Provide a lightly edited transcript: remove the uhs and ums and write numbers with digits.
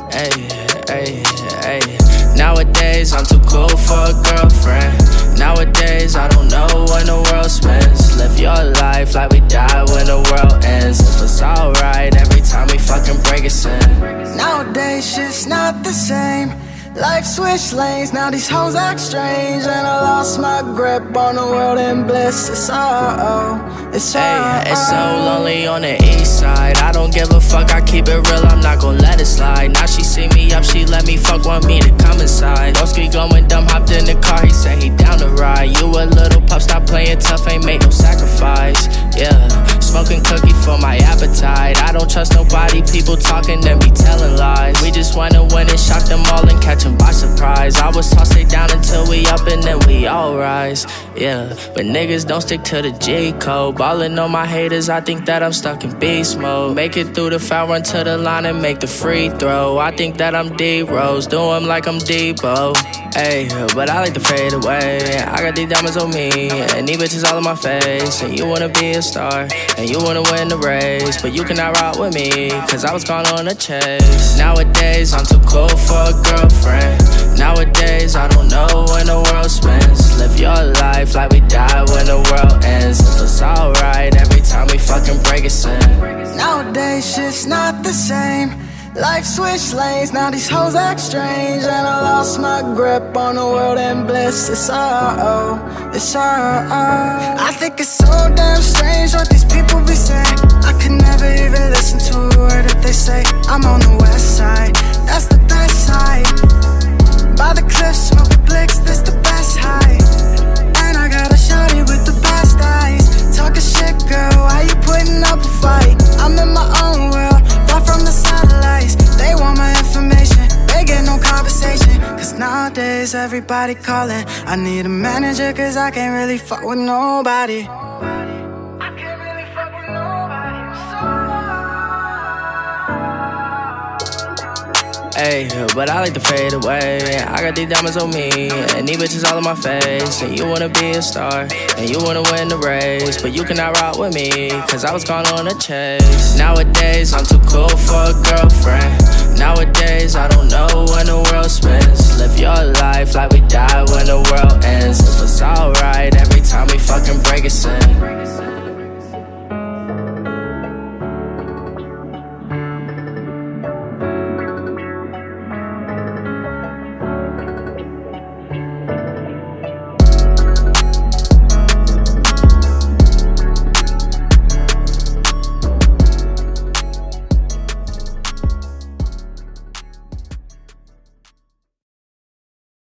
Ay, ay, ay. Nowadays, I'm too cool for a girlfriend. Nowadays, I don't know when the world spins. Live your life like we die when the world ends. If it's alright every time we fucking break a sin. Nowadays, shit's not the same. Life switched lanes, now these hoes act strange. And I lost my grip on the world in bliss. It's it's so lonely on the east side. I don't give a fuck, I keep it real, I'm not gon' let it slide. Now she see me up, she let me fuck, want me to come inside. Broski going dumb, hopped in the car, he said he down to ride. You a little pup, stop playing tough, ain't make no sacrifice. Yeah, smoking cookie for my appetite. I don't trust nobody, people talking, then be telling lies. We just wanna win and shock them all and catch them by surprise. I was tossed it down until we up and then we all rise. Yeah, but niggas don't stick to the G code. Ballin' on my haters, I think that I'm stuck in beast mode. Make it through the foul, run to the line and make the free throw. I think that I'm D-Rose, do 'em like I'm Debo. Ayy, but I like to fade away. I got these diamonds on me, and these bitches all in my face. And you wanna be a star, and you wanna win the race, but you cannot ride with me, cause I was caught on a chase. Nowadays, I'm too cool for a girlfriend. Nowadays, I don't know when the world spins. Live your life like we die when the world ends. If it's alright every time we fucking break a sin. Nowadays, shit's not the same. Life switched lanes, now these hoes act strange. And I lost my grip on the world in bliss. It's I think it's so damn strange what these people be saying. I could never even listen to a word that they say. I'm on the west side, that's the best side. By the cliffs, smoking blicks, this the best high. And I got a shawty with the best eyes. Talking shit, girl, why you putting up a fight? I'm in my own world, far from the satellites. They want my information, they get no conversation. Cause nowadays everybody calling. I need a manager cause I can't really fuck with nobody. Ay, but I like to fade away. I got these diamonds on me, and these bitches all in my face. And you wanna be a star, and you wanna win the race, but you cannot ride with me, cause I was caught on a chase. Nowadays, I'm too cool for a girlfriend. Nowadays, I don't know when the world spins. Live your life like we die when the world ends. If it's alright every time we fucking break a sin.